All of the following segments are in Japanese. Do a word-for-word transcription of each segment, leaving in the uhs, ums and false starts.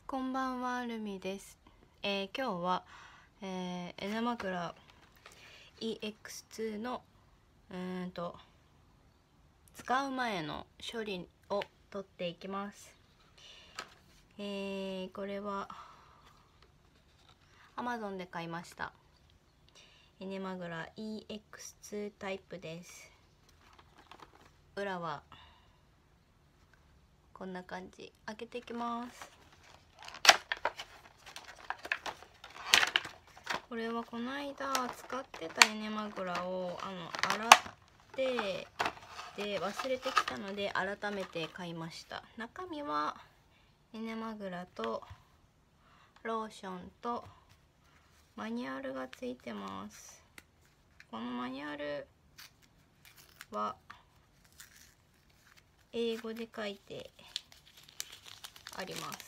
こんばんは、ルミです。えー今日は、えーエナマグラ イーエックスツー のうーんと使う前の処理を取っていきます。えーこれは アマゾン で買いました。エネマグラ イーエックスツー タイプです。裏はこんな感じ。開けていきます。これはこの間使ってたエネマグラをあの洗ってで忘れてきたので改めて買いました。中身はエネマグラとローションとマニュアルがついてます。このマニュアルは英語で書いてあります。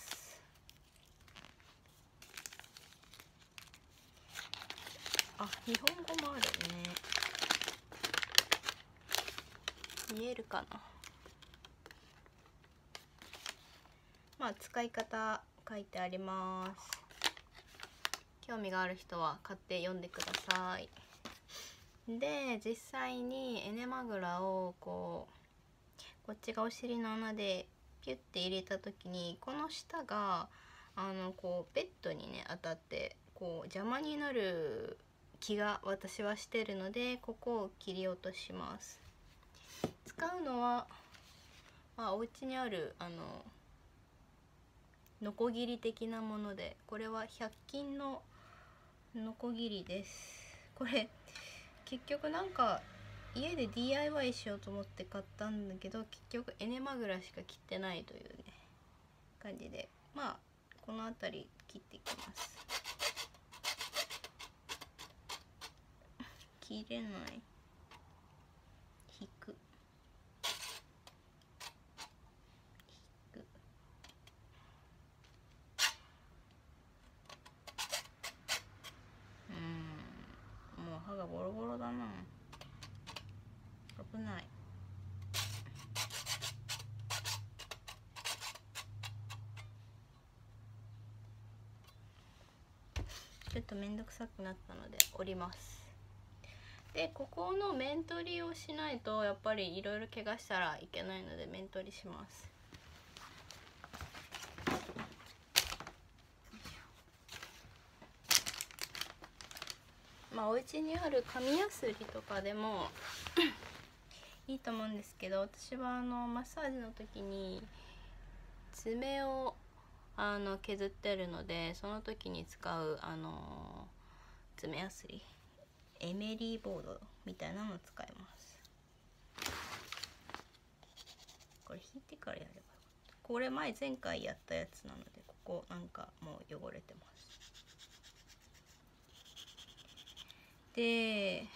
あ、日本語もあるね。見えるかな。まあ使い方書いてあります。興味がある人は買って読んでください。で、実際にエネマグラをこうこっちがお尻の穴でピュッて入れた時に、この下があのこうベッドにね当たってこう邪魔になる気が私はしてるので、ここを切り落とします。使うのは、まあ、お家にあるあのノコギリ的なもので、これはひゃく均のノコギリです。これ結局なんか家で ディーアイワイ しようと思って買ったんだけど、結局エネマグラしか切ってないというね感じで、まあこの辺り切っていきます。切れない。引く引く。うーん、もう歯がボロボロだな。危ない。ちょっとめんどくさくなったので折ります。で、ここの面取りをしないとやっぱりいろいろ怪我したらいけないので面取りします。まあお家にある紙やすりとかでもいいと思うんですけど、私はあのマッサージの時に爪をあの削ってるので、その時に使うあの爪やすり、エメリーボードみたいなのを使います。これ引いてからやればよかった。これ前前回やったやつなので、ここなんかもう汚れてます。で、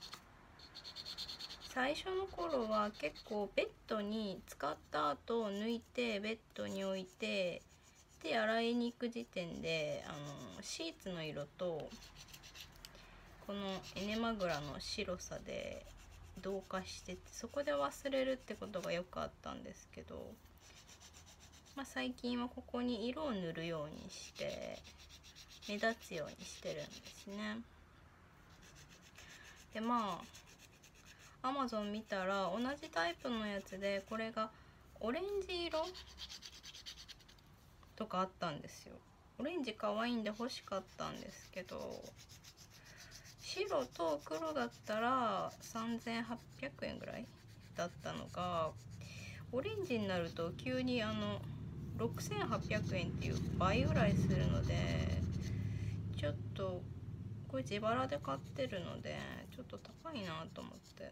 最初の頃は結構ベッドに使った後抜いてベッドに置いて、で洗いに行く時点であのシーツの色とこのエネマグラの白さで同化してて、そこで忘れるってことがよくあったんですけど、まあ、最近はここに色を塗るようにして目立つようにしてるんですね。で、まあアマゾン見たら同じタイプのやつでこれがオレンジ色とかあったんですよ。オレンジ可愛いんで欲しかったんですけど、白と黒だったらさんぜんはっぴゃくえんぐらいだったのが、オレンジになると急にあのろくせんはっぴゃくえんっていう倍ぐらいするので、ちょっとこれ自腹で買ってるのでちょっと高いなと思って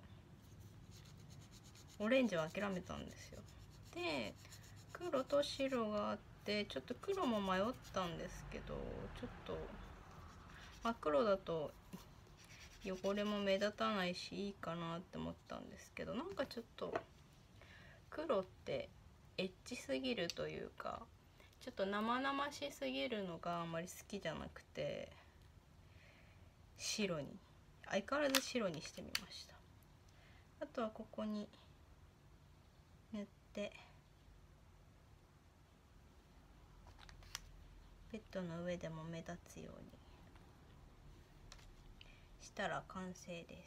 オレンジは諦めたんですよ。で、黒と白があって、ちょっと黒も迷ったんですけど、ちょっと、まあ、黒だと汚れも目立たないしいいかなって思ったんですけど、なんかちょっと黒ってエッチすぎるというか、ちょっと生々しすぎるのがあんまり好きじゃなくて、白に相変わらず白にしてみました。あとはここに塗って、 ベッドの上でも目立つようにしたら完成です。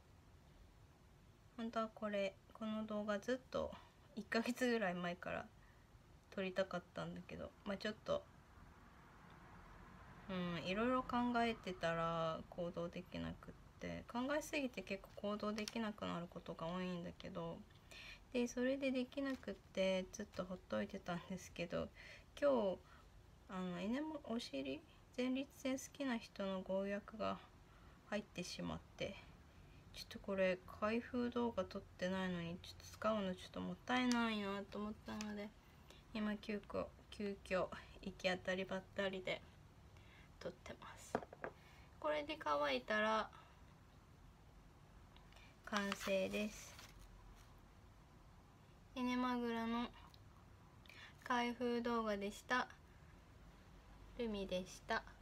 本当はこれこの動画ずっといっかげつぐらい前から撮りたかったんだけど、まあちょっとうんいろいろ考えてたら行動できなくって、考えすぎて結構行動できなくなることが多いんだけど、でそれでできなくってずっとほっといてたんですけど、今日あのエネモお尻前立腺好きな人のご予約が入ってしまって、ちょっとこれ開封動画撮ってないのにちょっと使うのちょっともったいないなと思ったので、今急遽急遽行き当たりばったりで撮ってます。これで乾いたら完成です。エネマグラの開封動画でした。ルミでした。